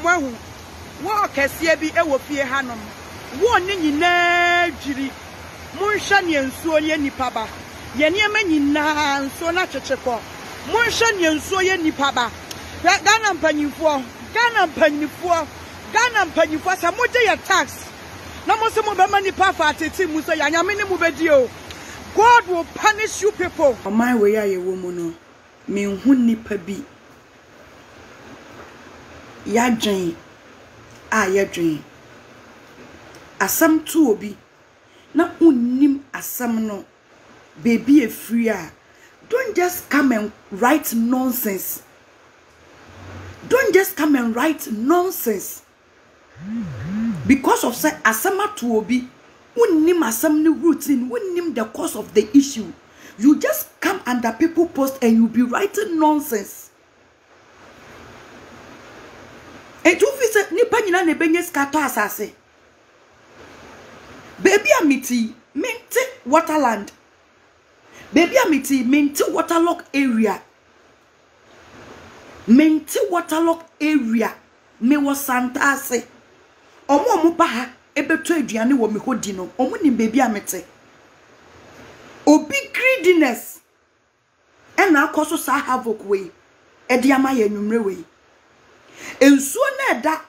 wahu wo kese bi ewo fie hanom wo ne nyina dwiri munhwa ne nsuo ye nipa ba ye ne ma nyina nsuo na kyekyepo munhwa ne nsuo ye nipa ba Ghana mpanyinfo sa moje ya tax na mo se mo be ma nipa fa atete mu so ya nyame ne mu bedi o. God will punish you people. On my way aye wo mu no me hu nipa bi ya dwen a ya dwen asam tu obi na unnim asam no baby e free a don't just come and write nonsense. Don't just come and write nonsense. Because of say asama tu obi unnim asam ni routine, unnim the cause of the issue. You just come under people post and you be writing nonsense. And you feel say nipa nyina ne benye scatter asase. Baby amiti minti waterland. Baby amiti minti waterlock area. Minti waterlock area. Me was santase. Omo ba ha ebeto aduane wo me hodi no. Omo ni baby amiti. Obi greediness. Ena akoso sa havoc we. Edi ama ye nwumre we. Ensuo na eda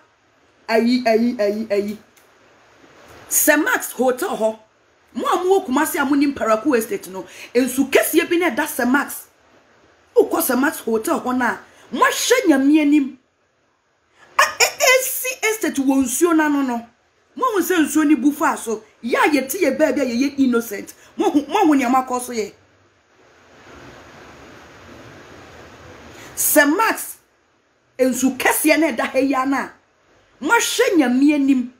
ayi Semax hotel ho mo amu Kumasi amuni Mparaku estate no ensu kese bi na eda Semax ukọ Semax hotel ho na mo hye nyame anim AC estate wo nsuo na no mo hu se nsuo ni bufa so ya yete ye ba bia ye innocent mo hu ne amakoso ye Semax ensu kese na eda heya na mo hye nyame anim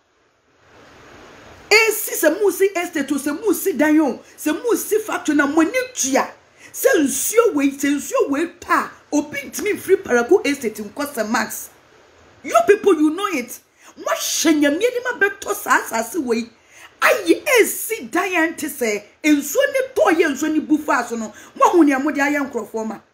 esi se musi estate se musi danyo se musi factory na moni tua se nsuo we pa obi ntimi free Paraku estate nko Semax. You people, you know it. What shenya me ni ma beto sa asase we ayi esi dan te se ensuo ni toye ensuo ni bufa so no mo hu ne amode aye nkrofo ma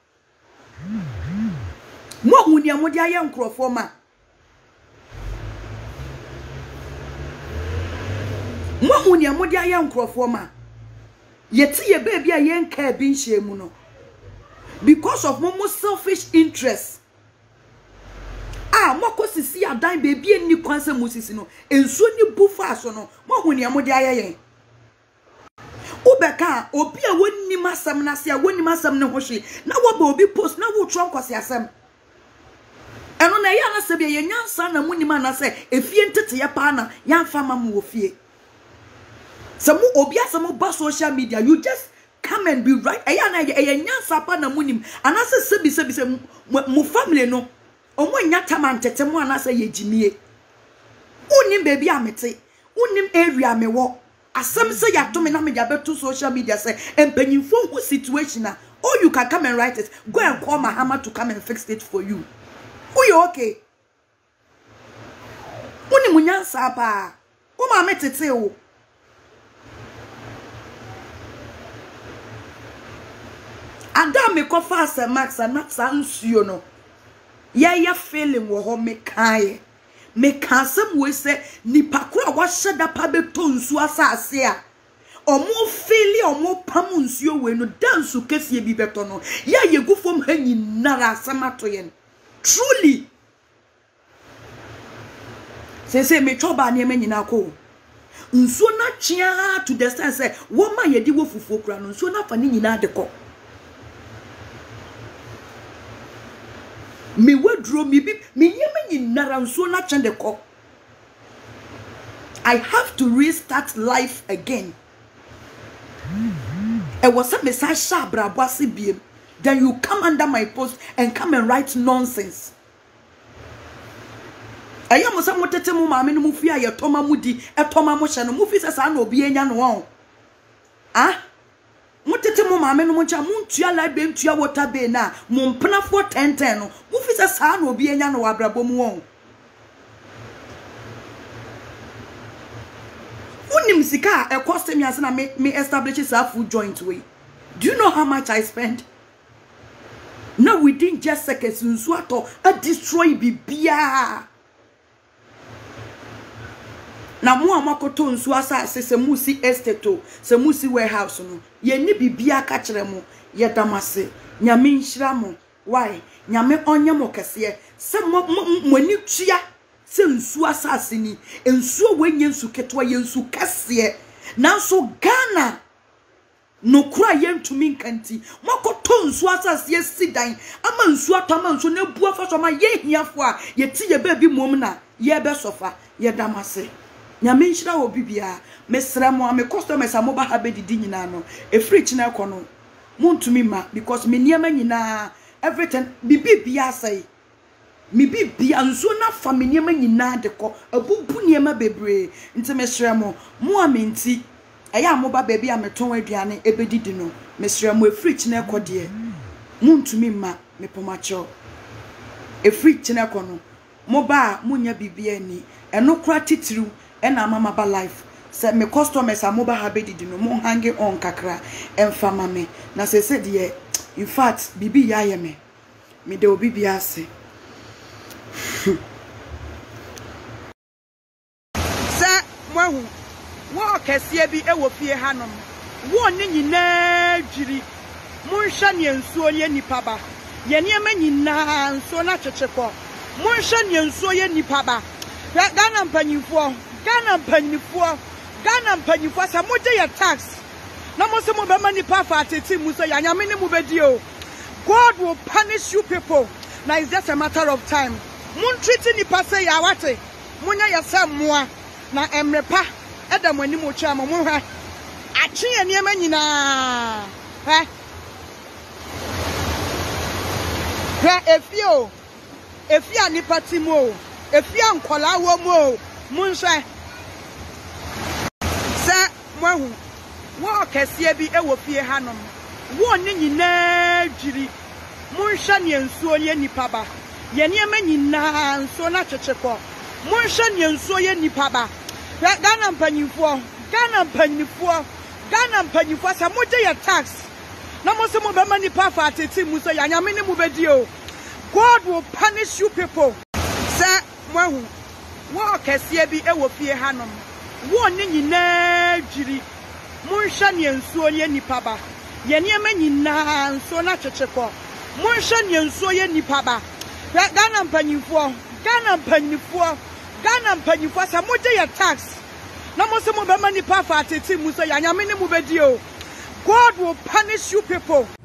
Mwahuni ya modi aya nkrofo ma yeti ye baby aye nka bi nhye mu no because of momo selfish interest moko sisi adan baby ni kwanse musisi no enso ni bufa so no mwahuni ya modi aya yen ubeka obi a wonni masam na se a wonni masam ne hohwe na wo ba obi post na wo tro nkwase asem eno na ya na se be ye nyansa na muni ma na se efie ntete ya pa na ya mfa mam wo fie. Some obia some ba social media, you just come and be right. Ayana nyansa pa na munim. Anase sebi mu family no. Omo nyata man tete mu anase ye jimie. Unim baby amete. Unim area me wo. Asem se ya to me na me dia beto social media say empanyimfo hu situation na. Or you can come and write it. Go and call Mahama to come and fix it for you. Who you okay? Unim nyansa pa. Uma ametete o. Ada me kofa Semax na sa nsuo no ya feeling wo ho me kan asem we se nipa kura wa hyeda pa beto nsuo asase a omo feeli omo pam nsuo we no dansu kese bi beto no ya yegufom ha nyinara asem atoye truly se me choba na me nyina ko nsuo na twia to the sense say wo ma yedi wo fufuo kura no nsuo na fa ni nyina de ko me wedro me nyema nyinara nsuo na chende ko. I have to restart life again. It was a message biem. Then you come under my post and come and write nonsense. Ayamo sa motete mu maame no mu fi aye toma mudi e toma mo hye no mu fi sesa na obi enya no won. Motete mo maame no moncha muntua libe ntua water bay na mo mpena for 10 no mu fi sesa na obi enya no wabrabo mu won. Unim sika e cost me as na me establish a food joint way. Do you know how much I spent? Now within just seconds nsuato a destroy bibia. na mo amakoto nsu asase se musi estate se musi warehouse no ye ni bibia ka kire mo ye damase nyame nhira mo why nyame onye mo kese se mo ni tua se nsu asase ni nsu wenye nsu ketwa ye nsu kase nanso Ghana no kura yentumi nkanti makoto nsu asase ye sidan ama nsu atama nsu na bu afa so ma ye hiafo a ye ti ye ba bi mom na ye be sofa ye damase nyame nhira wo bibia mesra mo ame customers amoba ha be didi nyina no e free china ko no muntumi ma because me niam nyina everything bibia say mi bibia nso na fa me niam nyina de ko abubu niam bebre nti mesra mo amenti eya amoba baby ameton aduane ebedidi no mesra mo e free china ko de muntumi ma me pomacho e free china ko no moba munya bibia ni eno kra titiru ena mama ba life se me customers amoba habedi no mo hange on kakra emfa mame na se de in fact bibi ya ye me de obi bia ase se mohu wo kese bi ewo fie hanom wo ni nyina dwiri monhwa ne nsuo ye nipa ba ye ne ma nyina nsuo na checheko monhwa ne nsuo ye nipa ba Ghana mpanyimfo sa moje ya tax na mo se mo be mani pa fa ateti mu so ya nyame ne mu bedi o. God will punish you people. Now it's just a matter of time. Mun treat ni pa say ya wate munya ya sammoa na emrepa eda mo ani mo twa mo hwa achi eniema nyina efia ni patimo efia nkola wo mo munhwe se mohu wo kese bi ewo fie hanom wo ni nyina dwiri munhwe ne nsuo ye nipa ba ye niema nyina nsuo na checheko munhwe ne nsuo ye nipa ba Ghana mpanyimfo sa moje ya tax na mo se mo be mani pa fa ateti mu so ya nyame ne mu bedi o. God will punish you people. Se mohu wo kese bi ewo fie hanom wo ni nyina dwiri munhwe ne nsuo ye nipa ba ye niema nyina nsuo na checheko munhwe ne nsuo ye nipa ba Ghana mpanyimfo sa moje ya tax na mo se mo be mani pa fa ateti mu so ya nyame ne mu bedi o. God will punish you people.